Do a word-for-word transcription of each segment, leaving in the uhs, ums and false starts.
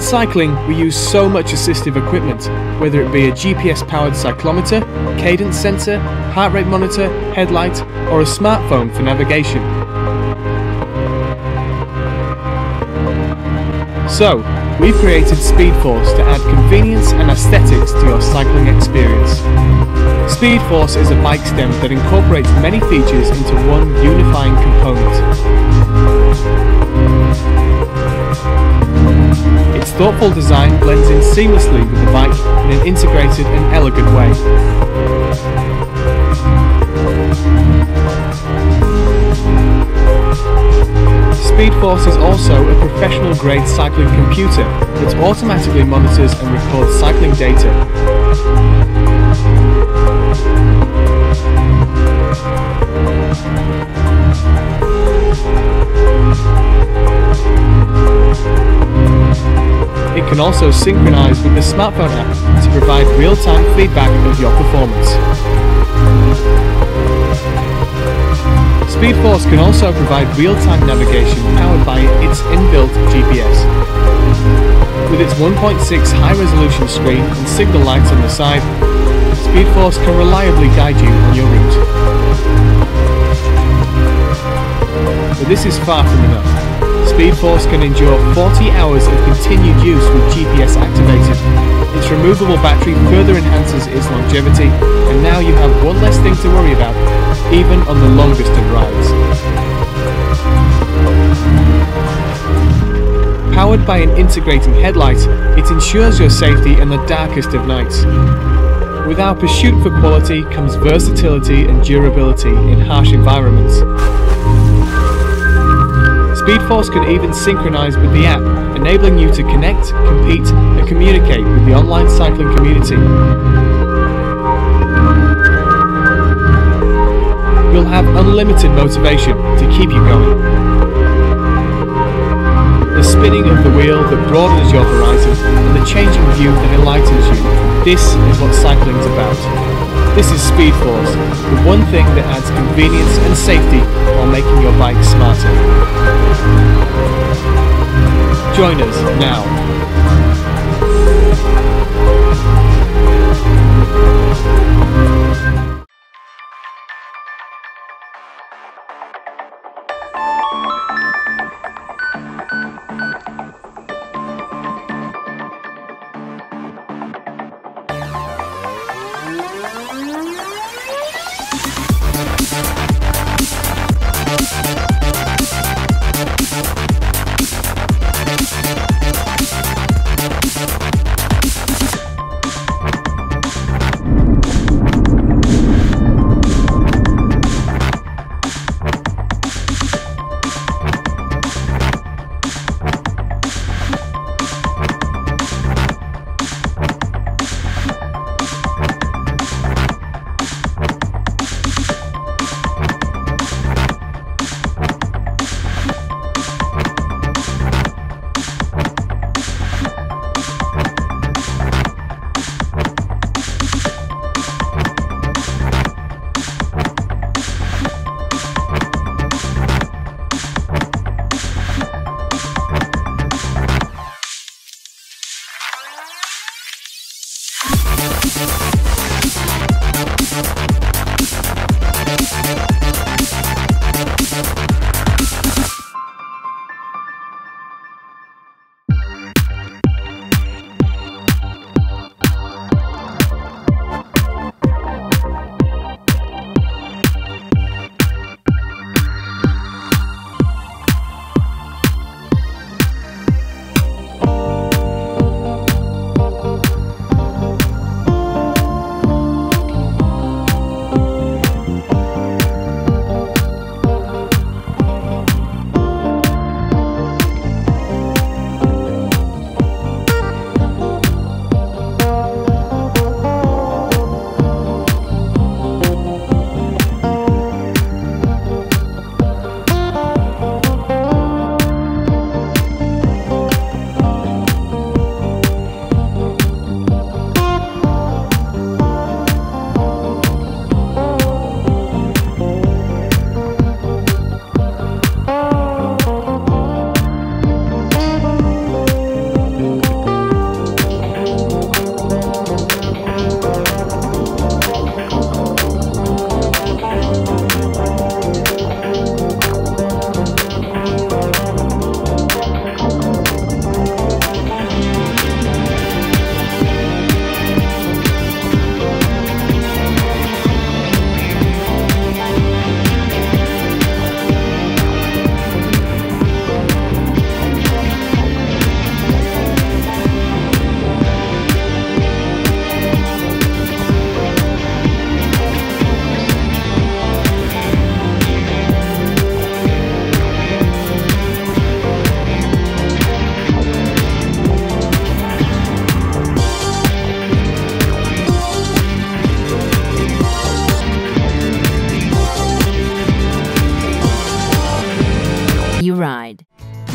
cycling, we use so much assistive equipment, whether it be a G P S-powered cyclometer, cadence sensor, heart rate monitor, headlight, or a smartphone for navigation. So, we've created SpeedForce to add convenience and aesthetics to your cycling experience. SpeedForce is a bike stem that incorporates many features into one unifying component. Its thoughtful design blends in seamlessly with the bike in an integrated and elegant way. SpeedForce is also a professional-grade cycling computer that automatically monitors and records cycling data. It can also synchronize with the smartphone app to provide real-time feedback of your performance. SpeedForce can also provide real-time navigation powered by its inbuilt G P S. With its one point six high-resolution screen and signal lights on the side, SpeedForce can reliably guide you on your route. But this is far from enough. SpeedForce can endure forty hours of continued use with G P S activated. Its removable battery further enhances its longevity, and now you have one less thing to worry about, even on the longest of rides. Powered by an integrating headlight, it ensures your safety in the darkest of nights. With our pursuit for quality comes versatility and durability in harsh environments. SpeedForce can even synchronize with the app, enabling you to connect, compete, and communicate with the online cycling community. You'll have unlimited motivation to keep you going. The spinning of the wheel that broadens your horizon and the changing view that enlightens you. This is what cycling's about. This is SpeedForce, the one thing that adds convenience and safety while making your bike smarter. Join us now.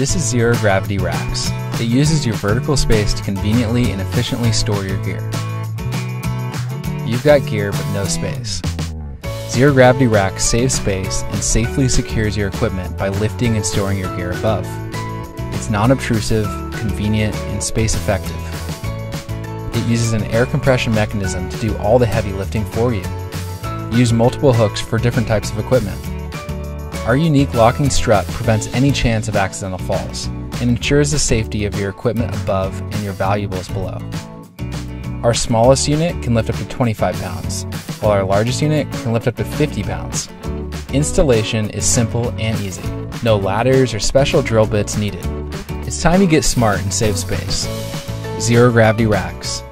This is Zero Gravity Racks. It uses your vertical space to conveniently and efficiently store your gear. You've got gear but no space. Zero Gravity Racks saves space and safely secures your equipment by lifting and storing your gear above. It's non-obtrusive, convenient, and space effective. It uses an air compression mechanism to do all the heavy lifting for you. Use multiple hooks for different types of equipment. Our unique locking strut prevents any chance of accidental falls and ensures the safety of your equipment above and your valuables below. Our smallest unit can lift up to twenty-five pounds, while our largest unit can lift up to fifty pounds. Installation is simple and easy. No ladders or special drill bits needed. It's time you get smart and save space. Zero Gravity Racks.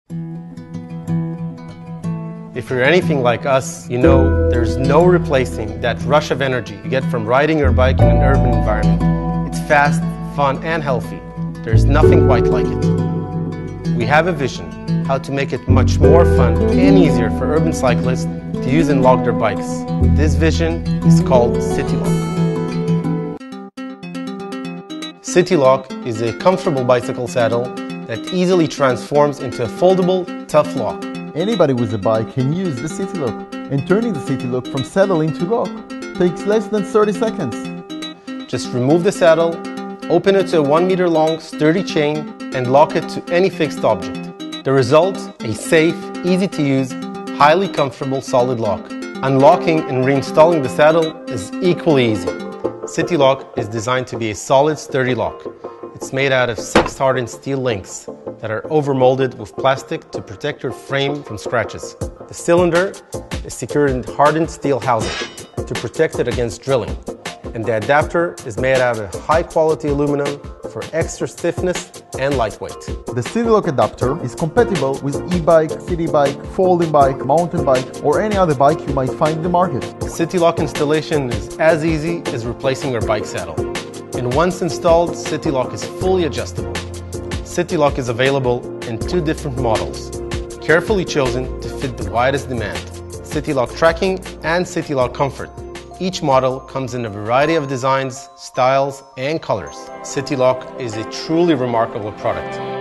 If you're anything like us, you know there's no replacing that rush of energy you get from riding your bike in an urban environment. It's fast, fun, and healthy. There's nothing quite like it. We have a vision how to make it much more fun and easier for urban cyclists to use and lock their bikes. This vision is called CityLock. CityLock is a comfortable bicycle saddle that easily transforms into a foldable, tough lock. Anybody with a bike can use the CityLock, and turning the CityLock from saddle into lock takes less than thirty seconds. Just remove the saddle, open it to a one meter long sturdy chain, and lock it to any fixed object. The result, a safe, easy to use, highly comfortable solid lock. Unlocking and reinstalling the saddle is equally easy. CityLock is designed to be a solid, sturdy lock. It's made out of six hardened steel links that are overmolded with plastic to protect your frame from scratches. The cylinder is secured in hardened steel housing to protect it against drilling. And the adapter is made out of high quality aluminum for extra stiffness and lightweight. The CityLock adapter is compatible with e-bike, city bike, folding bike, mountain bike, or any other bike you might find in the market. CityLock installation is as easy as replacing your bike saddle. And once installed, CityLock is fully adjustable. CityLock is available in two different models, carefully chosen to fit the widest demand: CityLock Tracking and CityLock Comfort. Each model comes in a variety of designs, styles, and colors. CityLock is a truly remarkable product.